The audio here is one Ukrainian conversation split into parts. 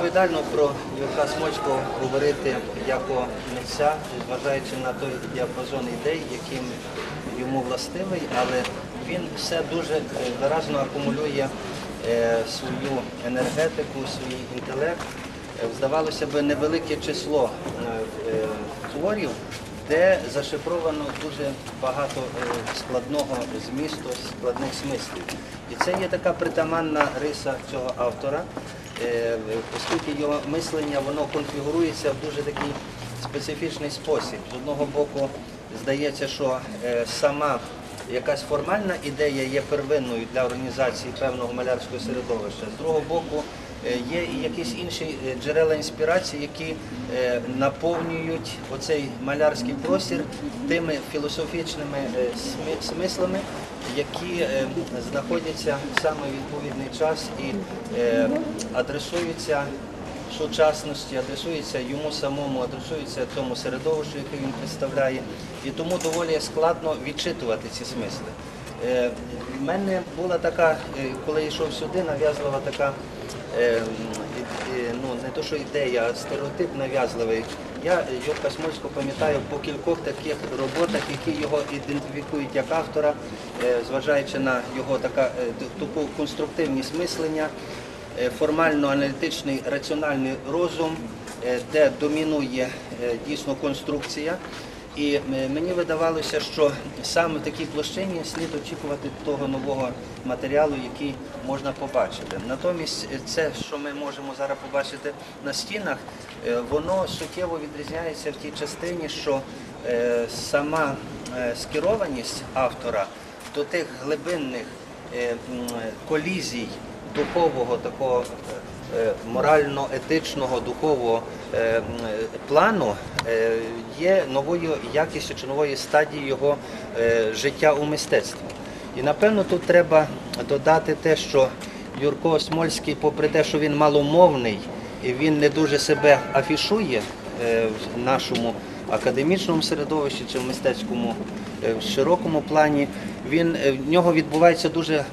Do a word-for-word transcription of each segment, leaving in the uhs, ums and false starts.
відповідально про Юрка Смольського говорити як о митця, зважаючи на той діапазон ідей, яким йому властивий, але він все дуже виразно акумулює свою енергетику, свій інтелект. Здавалося б, невелике число творів, де зашифровано дуже багато складного змісту, складних смислів. І це є така притаманна риса цього автора, оскільки його мислення воно конфігурується в дуже такий специфічний спосіб. З одного боку, здається, що сама якась формальна ідея є первинною для організації певного малярського середовища. З другого боку, є і якісь інші джерела інспірації, які наповнюють оцей малярський простір тими філософічними смислами, які знаходяться в саме відповідний час і адресуються сучасності, адресуються йому самому, адресуються тому середовищу, яке він представляє. І тому доволі складно відчитувати ці смисли. В мене була така, коли йшов сюди, нав'язлива така, ну не то що ідея, а стереотип нав'язливий. Я Юрка Смольського пам'ятаю по кількох таких роботах, які його ідентифікують як автора, зважаючи на його така, таку конструктивність мислення, формально-аналітичний раціональний розум, де домінує дійсно конструкція. І мені видавалося, що саме в такій площині слід очікувати того нового матеріалу, який можна побачити. Натомість це, що ми можемо зараз побачити на стінах, воно суттєво відрізняється в тій частині, що сама скерованість автора до тих глибинних колізій духового, такого морально-етичного, духового плану є новою якістю чи новою стадією його життя у мистецтві. І напевно тут треба додати те, що Юрко Смольський, попри те, що він маломовний, і він не дуже себе афішує в нашому академічному середовищі чи в мистецькому в широкому плані, він, в нього відбувається дуже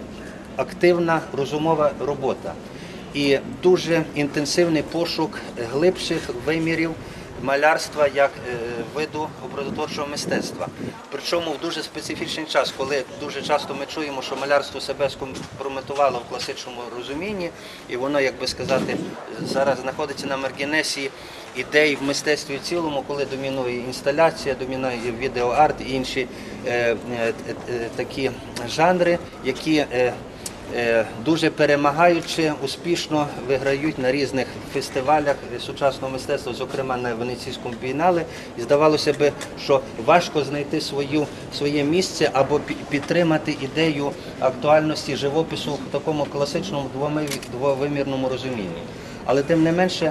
активна розумова робота і дуже інтенсивний пошук глибших вимірів малярства як виду образотворчого мистецтва. Причому в дуже специфічний час, коли дуже часто ми чуємо, що малярство себе скомпрометувало в класичному розумінні, і воно, як би сказати, зараз знаходиться на маргінесі ідей в мистецтві в цілому, коли домінує інсталяція, домінує відеоарт і інші е, е, е, такі жанри, які е, дуже перемагаючи, успішно виграють на різних фестивалях сучасного мистецтва, зокрема на Венеційському бієнале. І здавалося б, що важко знайти свою, своє місце або підтримати ідею актуальності живопису в такому класичному двовимірному розумінні. Але тим не менше,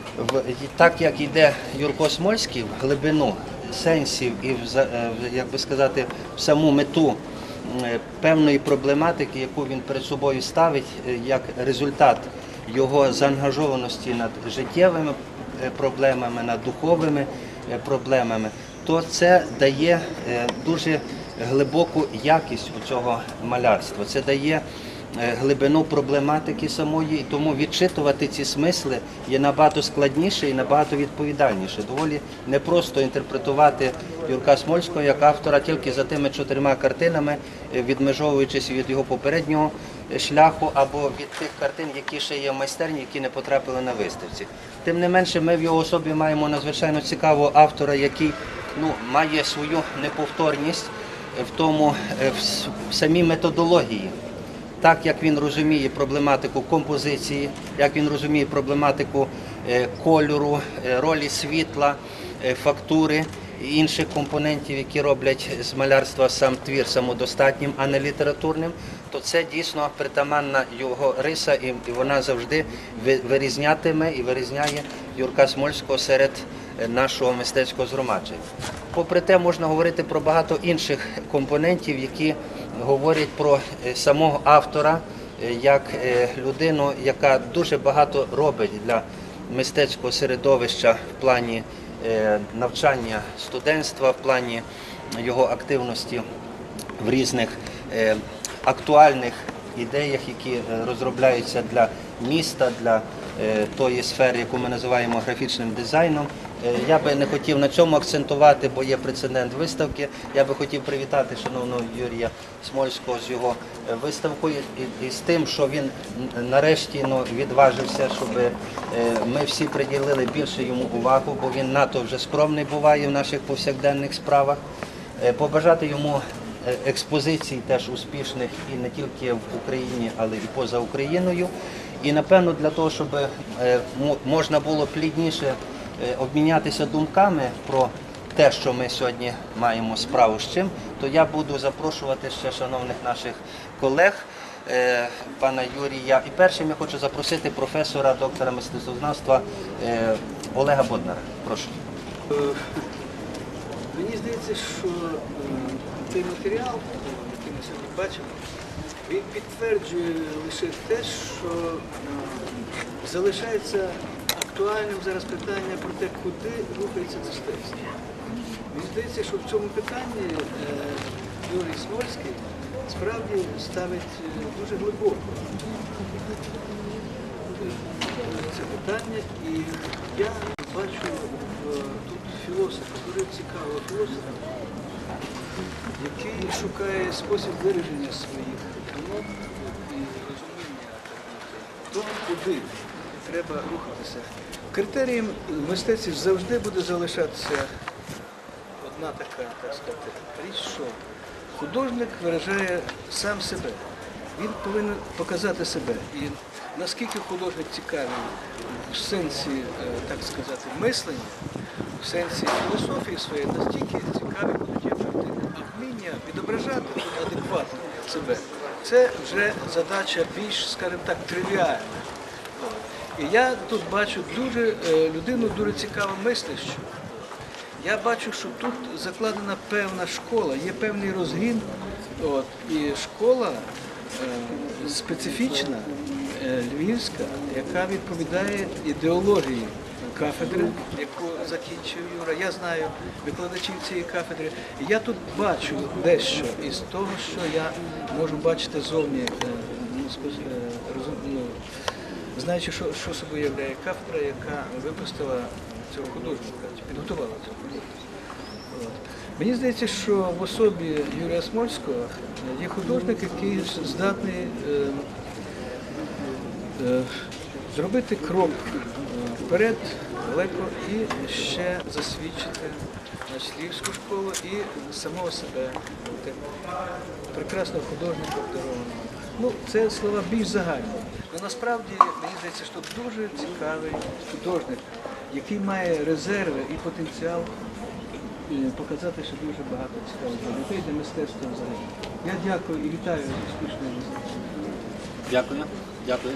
так як йде Юрко Смольський в глибину сенсів і, як би сказати, в саму мету певної проблематики, яку він перед собою ставить, як результат його заангажованості над життєвими проблемами, над духовими проблемами, то це дає дуже глибоку якість у цього малярства. Це дає глибину проблематики самої, і тому відчитувати ці смисли є набагато складніше і набагато відповідальніше. Доволі непросто інтерпретувати Юрка Смольського як автора тільки за тими чотирма картинами, відмежовуючись від його попереднього шляху або від тих картин, які ще є в майстерні, які не потрапили на виставці. Тим не менше, ми в його особі маємо надзвичайно цікавого автора, який ну, має свою неповторність в тому, в самій методології. Так, як він розуміє проблематику композиції, як він розуміє проблематику кольору, ролі світла, фактури і інших компонентів, які роблять з малярства сам твір самодостатнім, а не літературним, то це дійсно притаманна його риса, і вона завжди вирізнятиме і вирізняє Юрка Смольського серед нашого мистецького згромадження. Попри те, можна говорити про багато інших компонентів, які говорять про самого автора як людину, яка дуже багато робить для мистецького середовища в плані навчання студентства, в плані його активності в різних актуальних ідеях, які розробляються для міста, для тої сфери, яку ми називаємо графічним дизайном. Я би не хотів на цьому акцентувати, бо є прецедент виставки. Я би хотів привітати шановного Юрія Смольського з його виставкою і, і з тим, що він нарешті ну, відважився, щоб ми всі приділили більше йому увагу, бо він надто вже скромний буває в наших повсякденних справах. Побажати йому експозицій теж успішних і не тільки в Україні, але і поза Україною. І, напевно, для того, щоб можна було плідніше обмінятися думками про те, що ми сьогодні маємо справу з чим, то я буду запрошувати ще шановних наших колег, пана Юрія. І першим я хочу запросити професора, доктора мистецтвознавства Олега Боднара. Прошу. Мені здається, що цей матеріал, який ми сьогодні бачимо, він підтверджує лише те, що залишається актуальним зараз питання про те, куди рухається мистецтво. Мені здається, що в цьому питанні Юрій Смольський справді ставить дуже глибоко це питання, і я бачу тут філософа, дуже цікавого філософа, який шукає спосіб вираження своїх думок і розуміння того, куди треба рухатися. Критерієм в мистецтві завжди буде залишатися одна така, так сказати, річ, що художник виражає сам себе. Він повинен показати себе. І наскільки художник цікавий в сенсі, так сказати, мислення, в сенсі філософії своєї, настільки цікаві будуть його картини. А вміння відображати адекватно себе – це вже задача більш, скажімо так, тривіальна. І я тут бачу дуже людину дуже цікаво мислящу. Я бачу, що тут закладена певна школа, є певний розгін. От, і школа е, специфічна, е, львівська, яка відповідає ідеології кафедри, яку закінчив Юра. Я знаю викладачів цієї кафедри. І я тут бачу дещо із того, що я можу бачити зовні, е, ну, розум, ну, знаючи, що, що собою являє кафедра, яка випустила цього художника, підготувала цього художника. От. Мені здається, що в особі Юрія Смольського є художник, який здатний е, е, зробити крок вперед, далеко і ще засвідчити Львівську школу і самого себе, прекрасного художника, обдарованого. Ну, це слова більш загальні. Але насправді, мені здається, що дуже цікавий художник, який має резерви і потенціал показати, що дуже багато цікавих людей для мистецтва взагалі. Я дякую і вітаю успішної виставки. Дякую. Дякую.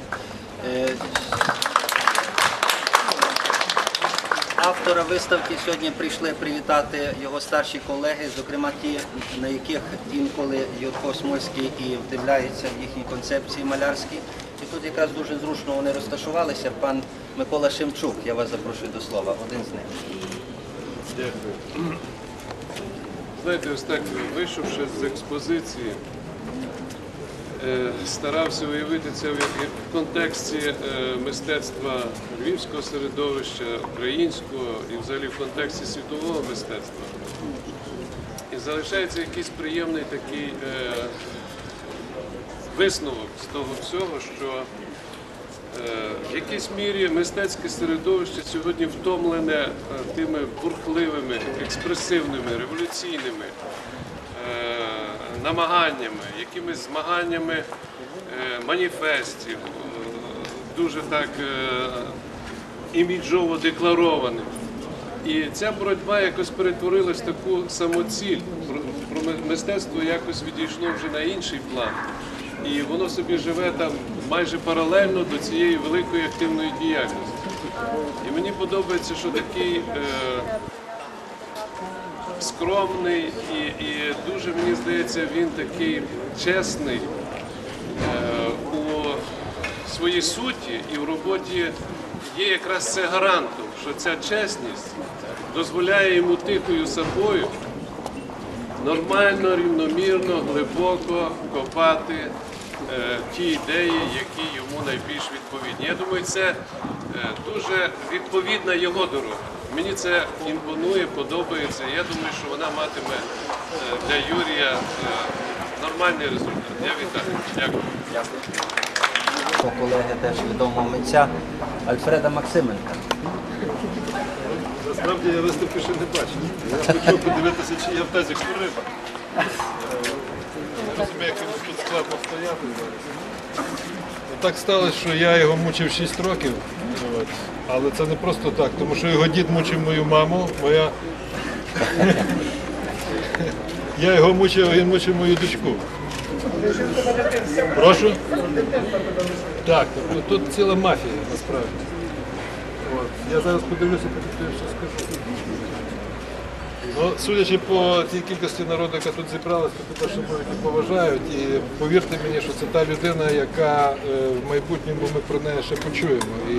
Автора виставки сьогодні прийшли привітати його старші колеги, зокрема ті, на яких інколи Юрко Смольський і вдивляється в їхні концепції малярські. І тут якраз дуже зручно вони розташувалися. Пан Микола Шемчук, я вас запрошую до слова, один з них. Дякую. Знаєте, ось так, вийшовши з експозиції, старався уявити це в контексті мистецтва львівського середовища, українського і взагалі в контексті світового мистецтва. І залишається якийсь приємний такий висновок з того всього, що в якійсь мірі мистецьке середовище сьогодні втомлене тими бурхливими, експресивними, революційними намаганнями, якимись змаганнями маніфестів, дуже так іміджово декларованих. І ця боротьба якось перетворилась в таку самоціль. Про мистецтво якось відійшло вже на інший план. І воно собі живе там майже паралельно до цієї великої активної діяльності. І мені подобається, що такий е, скромний і, і дуже, мені здається, він такий чесний е, у своїй суті і в роботі є якраз це гарантом, що ця чесність дозволяє йому тихою сапою нормально, рівномірно, глибоко копати е, ті ідеї, які йому найбільш відповідні. Я думаю, це е, дуже відповідна його дорога. Мені це імпонує, подобається. Я думаю, що вона матиме е, для Юрія е, нормальний результат. Я вітаю. Дякую. Колеги теж відомого митця Альфреда Максименка. Насправді я виставки ще не бачив. Я хотів подивитися, чи є в тазі риба. Не розумію, як він тут складно стояти зараз. Так сталося, що я його мучив шість років. От. Але це не просто так, тому що його дід мучив мою маму, моя... Я його мучив, а він мучив мою дочку. Прошу? Так, тобто тут ціла мафія, насправді. От. Я зараз подивлюся, потім що скажу. Ну, судячи по тій кількості народу, яка тут зібралась, то те, що люди поважають. І повірте мені, що це та людина, яка е, в майбутньому ми про неї ще почуємо. І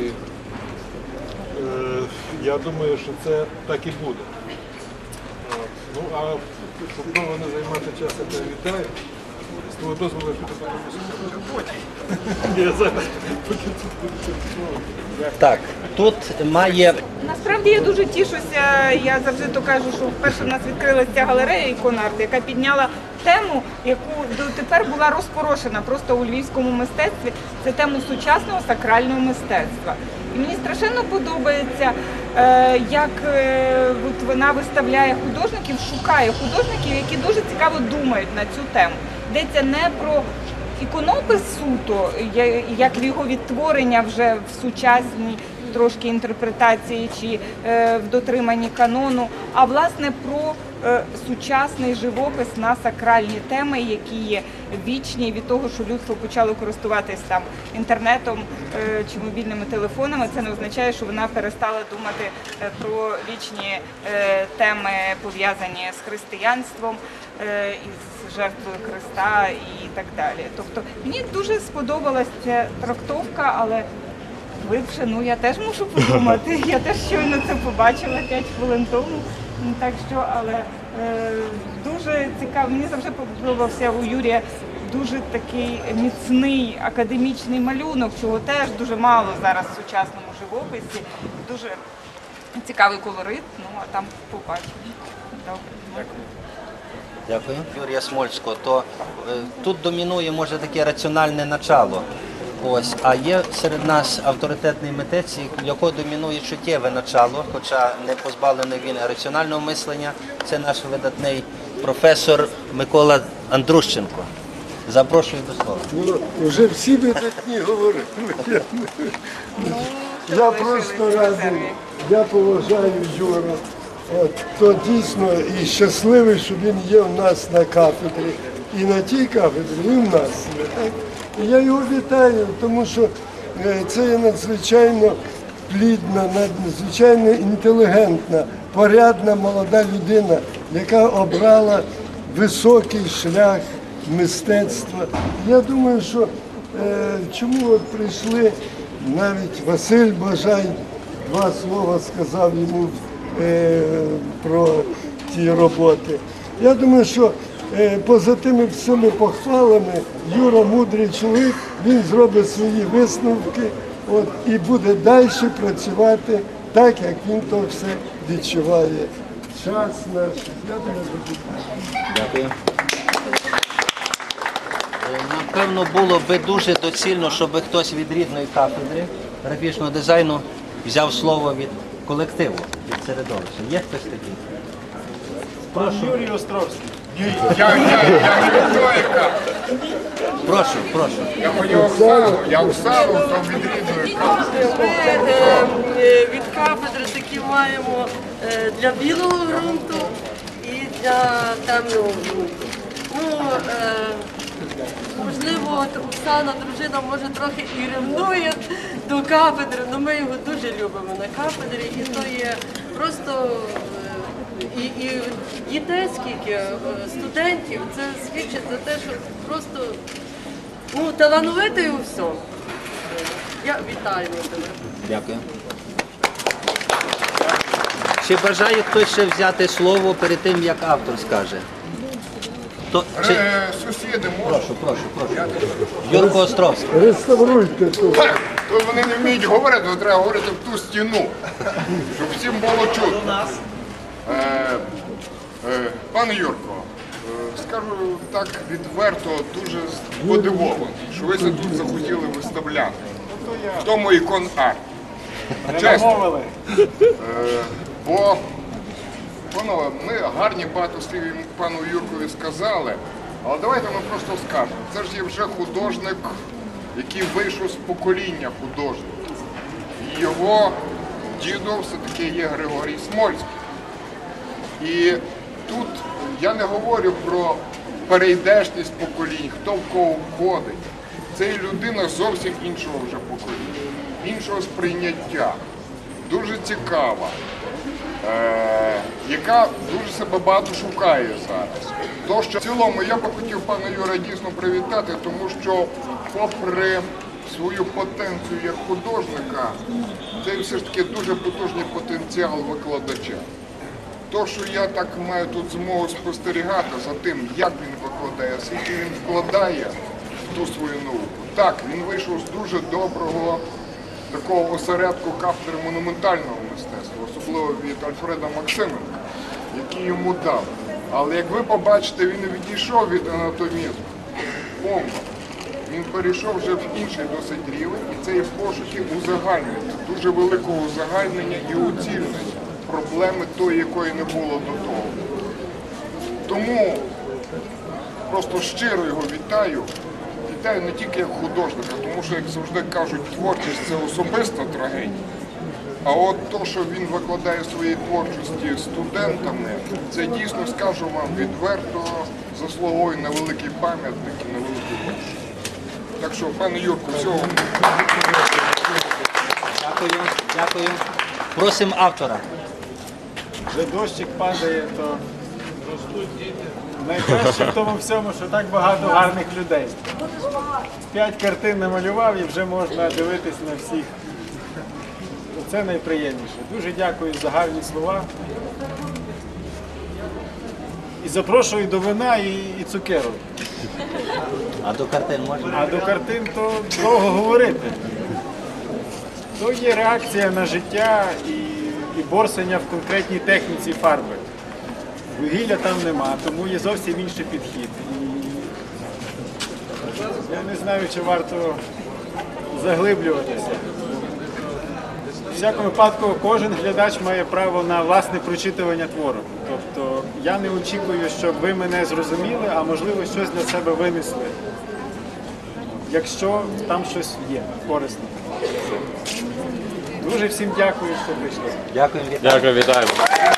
е, я думаю, що це так і буде. От. Ну, а щоб довго не займати час, я тебе вітаю. З твого дозволу, я піду подивлюся. Я зараз поки тут буду. Так, тут має Насправді я дуже тішуся. Я завжди то кажу, що вперше в нас відкрилася ця галерея іконарт, яка підняла тему, яку дотепер була розпорошена просто у львівському мистецтві. Це тему сучасного сакрального мистецтва. І мені страшенно подобається, е, як е, от вона виставляє художників, шукає художників, які дуже цікаво думають на цю тему. Йдеться не про іконопис суто, я- як його відтворення вже в сучасній трошки інтерпретації чи е, в дотриманні канону, а власне про е, сучасний живопис на сакральні теми, які є вічні від того, що людство почало користуватись там інтернетом е, чи мобільними телефонами. Це не означає, що вона перестала думати е, про вічні е, теми, пов'язані з християнством, е, із жертвою Христа і так далі. Тобто мені дуже сподобалася ця трактовка, але глибше, ну я теж мушу подумати. Я теж щойно це побачила п'ять хвилин тому. Ну, так що, але е, дуже цікаво. Мені завжди подобався у Юрія дуже такий міцний академічний малюнок, чого теж дуже мало зараз в сучасному живописі. Дуже цікавий колорит, ну а там побачимо. Добре. Дякую. Юрія Смольського, то е, тут домінує, може, таке раціональне начало. Ось, а є серед нас авторитетний митець, в якого домінує чуттєве начало, хоча не позбавлений він раціонального мислення. Це наш видатний професор Микола Андрущенко. Запрошую до слова. Ну, вже всі видатні говорили. Я просто радий, я поважаю Юру. От, то дійсно і щасливий, що він є у нас на кафедрі. І на тій кафедрі, і в нас є. Так? І я його вітаю, тому що е, це є надзвичайно плідна, надзвичайно інтелігентна, порядна молода людина, яка обрала високий шлях мистецтва. Я думаю, що е, чому от прийшли, навіть Василь Бажай два слова сказав йому е, про ті роботи. Я думаю, що е, поза тими всіми похвалами Юра мудрий чоловік, він зробить свої висновки от, і буде далі працювати так, як він то все відчуває. Час наш. Я думаю, буде. Дякую. Е, Напевно, було би дуже доцільно, щоб хтось від рідної кафедри графічного дизайну взяв слово від колективу, від середовища. Є хтось такий? Прошу. Юрій Островський. Я, я, я не від тої кафедри. Прошу, прошу. Я ходив Оксану, я Оксану, то від рідної кафедри. Ми е, е, від кафедри такі маємо е, для білого ґрунту і для темного ґрунту. Ну, е, можливо, от Оксана, дружина, може трохи і ревнує до кафедри, але ми його дуже любимо на кафедрі, і то є просто е, і, і дітей скільки, е, студентів, це свідчить за те, що просто ну, талановитий у всьому. Я вітаю тебе. Дякую. Чи бажає хтось ще взяти слово перед тим, як автор скаже? Хто То, чи... Е, Сусіди можуть. Прошу, прошу, прошу. Юрко Островський. Реставруйте тут. Ха! То вони не вміють говорити, то треба говорити в ту стіну, щоб всім було чутно. Е, е, пане Юрко, е, скажу так відверто, дуже подивований, що ви це тут захотіли виставляти. В тому ікон арт. Чесно. Е, бо, панове, ми гарні багато слів пану Юркові сказали, але давайте ми просто скажемо. Це ж є вже художник, який вийшов з покоління художників. І його дідом все-таки є Григорій Смольський. І тут я не говорю про перейдешність поколінь, хто в кого входить. Це і людина зовсім іншого вже покоління, іншого сприйняття, дуже цікава, е- яка дуже себе багато шукає зараз. То, що в цілому я би хотів пана Юра дійсно привітати, тому що попри свою потенцію як художника, це все ж таки дуже потужний потенціал викладача. То, що я так маю тут змогу спостерігати за тим, як він викладає, скільки він вкладає в ту свою науку. Так, він вийшов з дуже доброго такого осередку кафедри монументального мистецтва, особливо від Альфреда Максименка, який йому дав. Але як ви побачите, він не відійшов від анатомізму повно. Він перейшов вже в інший досить рівень, і це є пошуки узагальнення, дуже великого узагальнення і уцільнення проблеми тої, якої не було до того. Тому просто щиро його вітаю. Вітаю не тільки як художника, тому що, як завжди кажуть, творчість – це особиста трагедія. А от то, що він викладає своєї творчості студентами, це дійсно, скажу вам відверто, заслуговує на великий пам'ятник і на велику душу. Так що, пане Юрку, всього. Дякую, дякую. Просимо автора. Вже дощик падає, то найкраще в тому всьому, що так багато гарних людей. П'ять картин намалював і вже можна дивитись на всіх. Це найприємніше. Дуже дякую за гарні слова. І запрошую до вина і, і цукерок. А до картин можна? А до картин то довго говорити. То є реакція на життя і, і борсання в конкретній техніці фарби. Вугілля там нема, тому є зовсім інший підхід. І я не знаю, чи варто заглиблюватися. У всякому випадку кожен глядач має право на власне прочитування твору. Тобто я не очікую, щоб ви мене зрозуміли, а можливо щось для себе винесли. Якщо там щось є корисне. Дуже всім дякую, що прийшли. Дякую, вітаю. Дякую, вітаємо.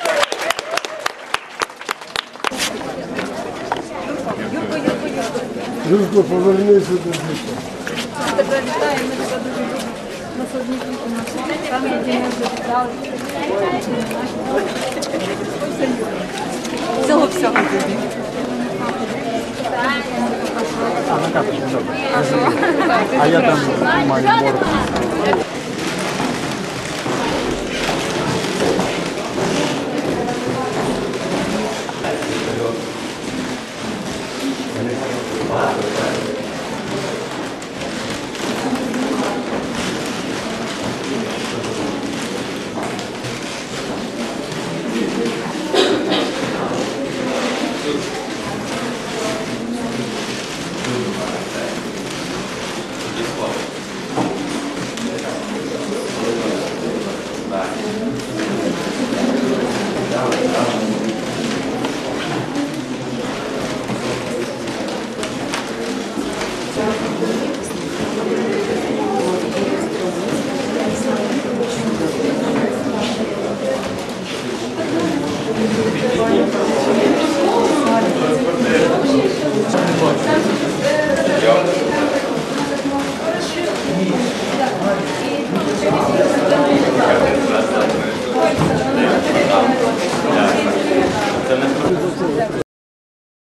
Юрко, повернися до дітей. Тебе вітаю, ми тебе дуже дуже насладні у нас. Там які ми завітали. Всього всього. А я там маю борг.